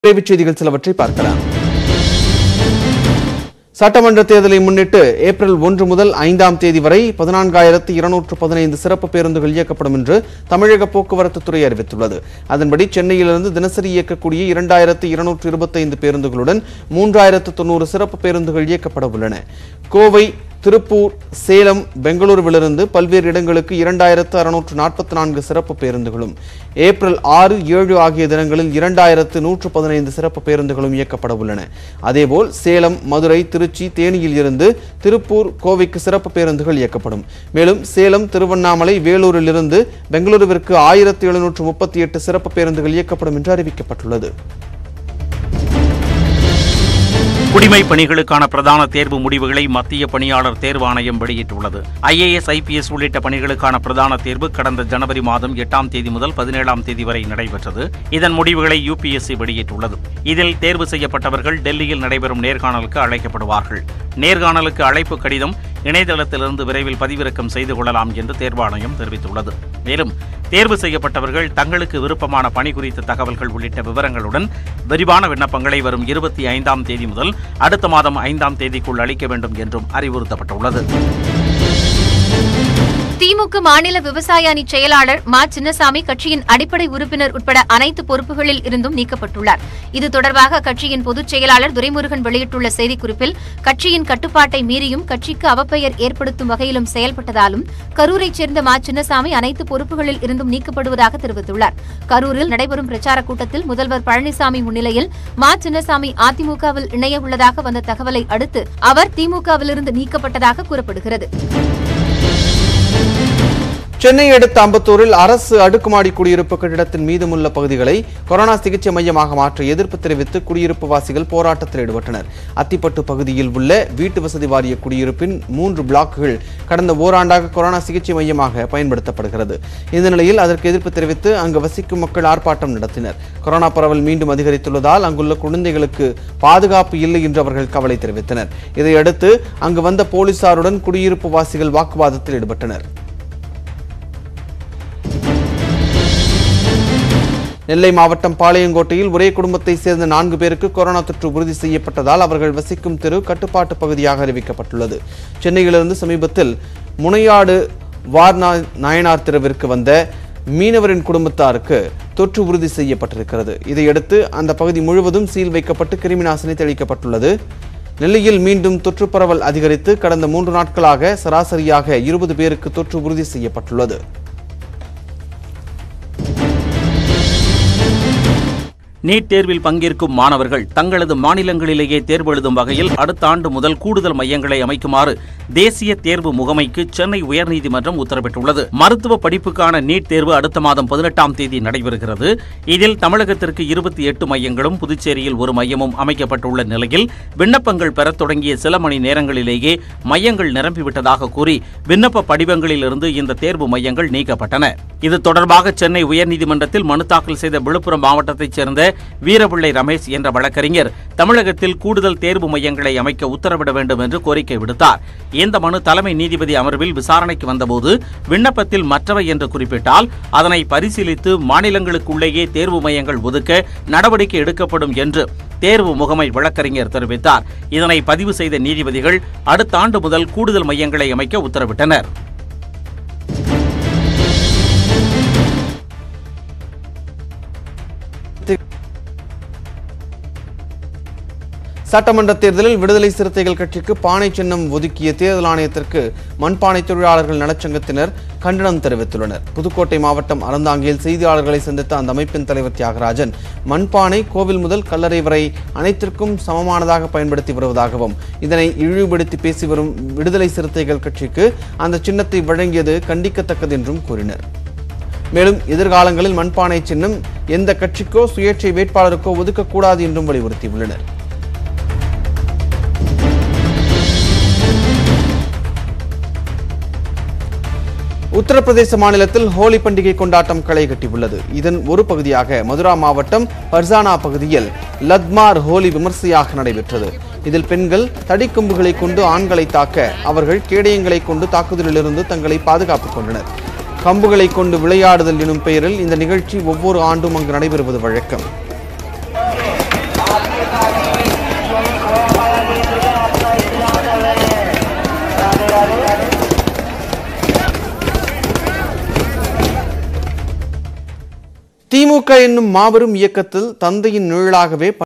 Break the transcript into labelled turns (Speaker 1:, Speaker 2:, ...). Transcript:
Speaker 1: விரைவுச் செய்திகள் சிலவற்றை பார்க்கலாம். சட்டமன்ற தேர்தலை முன்னிட்டு ஏப்ரல் 1 முதல் 5ஆம் தேதி வரை 14,215 சிறப்பு பேருந்துகள் இயக்கப்படும் என்று தமிழக போக்குவரத்து துறை அறிவித்துள்ளது. அதன்படி சென்னையிலிருந்து தினசரி இயக்கக்கூடிய 2,225 பேருந்துகளுடன் 3,090 சிறப்பு பேருந்துகள் இயக்கப்பட உள்ளன. கோவை, திருப்பூர், சேலம், பெங்களூருவிலிருந்து பல்வேறு இடங்களுக்கு 2,644 சிறப்பு பேருந்துகளும், ஏப்ரல் 6, 7 ஆகிய தினங்களில் 2,115 சிறப்பு பேருந்துகளும் இயக்கப்பட உள்ளன. அதேபோல் சேலம், மதுரை, திருச்சி, தேனியில் இருந்து திருப்பூர், கோவைக்கு சிறப்பு பேருந்துகள் இயக்கப்படும். மேலும் சேலம், திருவண்ணாமலை, வேலூரில் இருந்து பெங்களூருவிற்கு 1,738 சிறப்பு பேருந்துகள் இயக்கப்படும் என்று அறிவிக்கப்பட்டுள்ளது.
Speaker 2: குடிமை பணிகளுக்கான பிரதான தேர்வு முடிவுகளை மத்திய பணியாளர் தேர்வு ஆணையம் வெளியிட்டுள்ளது. IAS, IPS உள்ளிட்ட பணிகளுக்கான பிரதான தேர்வு கடந்த ஜனவரி மாதம் 8ஆம் தேதி முதல் 17ஆம் தேதி வரை நடைபெற்றது. இதன் முடிவுகளை UPSC வெளியிட்டுள்ளது. இதில் தேர்வு செய்யப்பட்டவர்கள் டெல்லியில் நடைபெறும் நேர்காணலுக்கு அழைக்கப்படுவார்கள். நேர்காணலுக்கு அழைப்பு கடிதம் இணையதளத்திலிருந்து விரைவில் பதிவிறக்கம் செய்து கொள்ளலாம் என்று தேர்வாணையம் தெரிவித்துள்ளது. மேலும் தேர்வு செய்யப்பட்டவர்கள் தங்களுக்கு விருப்பமான பணி குறித்த தகவல்கள் உள்ளிட்ட விவரங்களுடன் விரிவான விண்ணப்பங்களை வரும் 25ஆம் தேதி முதல் அடுத்த மாதம் 5ஆம் தேதிக்குள் அளிக்க வேண்டும் என்றும் அறிவுறுத்தப்பட்டுள்ளது.
Speaker 3: திமுக மாநில விவசாய அணி செயலாளர் மா. சின்னசாமி கட்சியின் அடிப்படை உறுப்பினர் உட்பட அனைத்து பொறுப்புகளில் இருந்தும் நீக்கப்பட்டுள்ளார். இது தொடர்பாக கட்சியின் பொதுச் செயலாளர் துரைமுருகன் வெளியிட்டுள்ள செய்திக்குறிப்பில், கட்சியின் கட்டுப்பாட்டை மீறியும் கட்சிக்கு அவப்பெயர் ஏற்படுத்தும் வகையிலும் செயல்பட்டதாலும் கரூரைச் சேர்ந்த மா. சின்னசாமி அனைத்து பொறுப்புகளில் இருந்தும் நீக்கப்படுவதாக தெரிவித்துள்ளார். கரூரில் நடைபெறும் பிரச்சாரக் கூட்டத்தில் முதல்வர் பழனிசாமி முன்னிலையில் மா. சின்னசாமி அதிமுகவில் இணைய உள்ளதாக வந்த தகவலை அடுத்து அவர் திமுகவிலிருந்து நீக்கப்பட்டதாக கூறப்படுகிறது.
Speaker 1: சென்னை அடுத்த அம்பத்தூரில் அரசு அடுக்குமாடி குடியிருப்பு கட்டிடத்தின் மீதமுள்ள பகுதிகளை கொரோனா சிகிச்சை மையமாக மாற்ற எதிர்ப்பு தெரிவித்து குடியிருப்பு வாசிகள் போராட்டத்தில் ஈடுபட்டனர். அத்திப்பட்டு பகுதியில் உள்ள வீட்டு வசதி வாரிய குடியிருப்பின் 3 பிளாக்குகள் கடந்த ஓராண்டாக கொரோனா சிகிச்சை மையமாக பயன்படுத்தப்படுகிறது. இந்த நிலையில் அதற்கு எதிர்ப்பு தெரிவித்து அங்கு வசிக்கும் மக்கள் ஆர்ப்பாட்டம் நடத்தினர். கொரோனா பரவல் மீண்டும் அதிகரித்துள்ளதால் அங்குள்ள குழந்தைகளுக்கு பாதுகாப்பு இல்லை என்று அவர்கள் கவலை தெரிவித்தனர். இதையடுத்து அங்கு வந்த போலீசாருடன் குடியிருப்பு வாசிகள் வாக்குவாதத்தில் ஈடுபட்டனர். நெல்லை மாவட்டம் பாளையங்கோட்டையில் ஒரே குடும்பத்தை சேர்ந்த 4 பேருக்கு கொரோனா தொற்று உறுதி செய்யப்பட்டதால் அவர்கள் வசிக்கும் தெரு கட்டுப்பாட்டு பகுதியாக அறிவிக்கப்பட்டுள்ளது. சென்னையிலிருந்து சமீபத்தில் முனையாடு நாயனார் தெருவிற்கு வந்த மீனவரின் குடும்பத்தாருக்கு தொற்று உறுதி செய்யப்பட்டிருக்கிறது. இதையடுத்து அந்த பகுதி முழுவதும் சீல் வைக்கப்பட்டு கிருமிநாசினி தெளிக்கப்பட்டுள்ளது. நெல்லையில் மீண்டும் தொற்று பரவல் அதிகரித்து கடந்த 3 நாட்களாக சராசரியாக 20 பேருக்கு தொற்று உறுதி செய்யப்பட்டுள்ளது.
Speaker 2: நீட் தேர்வில் பங்கேற்கும் மாணவர்கள் தங்களது மாநிலங்களிலேயே தேர்வு எழுதும் வகையில் அடுத்த ஆண்டு முதல் கூடுதல் மையங்களை அமைக்குமாறு தேசிய தேர்வு முகமைக்கு சென்னை உயர்நீதிமன்றம் உத்தரவிட்டுள்ளது. மருத்துவ படிப்புக்கான நீட் தேர்வு அடுத்த மாதம் 18ஆம் தேதி நடைபெறுகிறது. இதில் தமிழகத்திற்கு 28 மையங்களும் புதுச்சேரியில் 1 மையமும் அமைக்கப்பட்டுள்ள நிலையில் விண்ணப்பங்கள் பெறத் தொடங்கிய சில மணி நேரங்களிலேயே மையங்கள் நிரம்பிவிட்டதாக கூறி விண்ணப்ப படிவங்களிலிருந்து இந்த தேர்வு மையங்கள் நீக்கப்பட்டன. இது தொடர்பாக சென்னை உயர்நீதிமன்றத்தில் மனு தாக்கல் செய்த விழுப்புரம் மாவட்டத்தைச் சேர்ந்த வீரபிள்ளை ரமேஷ் என்ற வழக்கறிஞர் தமிழகத்தில் கூடுதல் தேர்வு மையங்களை அமைக்க உத்தரவிட வேண்டும் என்று கோரிக்கை விடுத்தார். இந்த மனு தலைமை நீதிபதி அமர்வில் விசாரணைக்கு வந்தபோது விண்ணப்பத்தில் மற்றவை என்று குறிப்பிட்டால் அதனை பரிசீலித்து மாநிலங்களுக்குள்ளேயே தேர்வு மையங்கள் ஒதுக்க நடவடிக்கை எடுக்கப்படும் என்று தேர்வு முகமை வழக்கறிஞர் தெரிவித்தார். இதனை பதிவு செய்த நீதிபதிகள் அடுத்த ஆண்டு முதல் கூடுதல் மையங்களை அமைக்க உத்தரவிட்டனர்.
Speaker 1: சட்டமன்ற தேர்தலில் விடுதலை சிறுத்தைகள் கட்சிக்கு பானை சின்னம் ஒதுக்கிய தேர்தல் ஆணையத்திற்கு மண்பானை தொழிலாளர்கள் நலச்சங்கத்தினர் கண்டனம் தெரிவித்துள்ளனர். புதுக்கோட்டை மாவட்டம் அறந்தாங்கியில் செய்தியாளர்களை சந்தித்த அந்த அமைப்பின் தலைவர் தியாகராஜன், மண்பானை கோவில் முதல் கல்லறை வரை அனைத்திற்கும் சமமானதாக பயன்படுத்தி வருவதாகவும் இதனை இழிவுபடுத்தி பேசி வரும் விடுதலை சிறுத்தைகள் கட்சிக்கு அந்த சின்னத்தை வழங்கியது கண்டிக்கத்தக்கது என்றும் கூறினர். மேலும் எதிர்காலங்களில் மண்பானை சின்னம் எந்த கட்சிக்கோ சுயேட்சை வேட்பாளருக்கோ ஒதுக்கக்கூடாது என்றும் வலியுறுத்தியுள்ளனர். உத்தரப்பிரதேச மாநிலத்தில் ஹோலி பண்டிகை கொண்டாட்டம் களை கட்டியுள்ளது. இதன் ஒரு பகுதியாக மதுரா மாவட்டம் பர்சானா பகுதியில் லத்மார் ஹோலி விமர்சையாக நடைபெற்றது. இதில் பெண்கள் தடிக்கொம்புகளை கொண்டு ஆண்களை தாக்க அவர்கள் கேடயங்களை கொண்டு தாக்குதலிலிருந்து தங்களை பாதுகாத்துக் கொண்டனர். கம்புகளை கொண்டு விளையாடுதல் எனும் பெயரில் இந்த நிகழ்ச்சி ஒவ்வொரு ஆண்டும் அங்கு நடைபெறுவது வழக்கம். திமுக என்னும் மாபெரும் இயக்கத்தில் தந்தையின் நிழலாகவே